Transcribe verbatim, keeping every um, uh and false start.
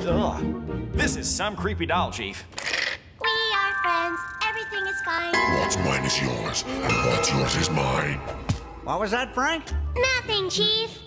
Ugh. This is some creepy doll, Chief. We are friends. Everything is fine. What's mine is yours, and what's yours is mine. What was that, Frank? Nothing, Chief.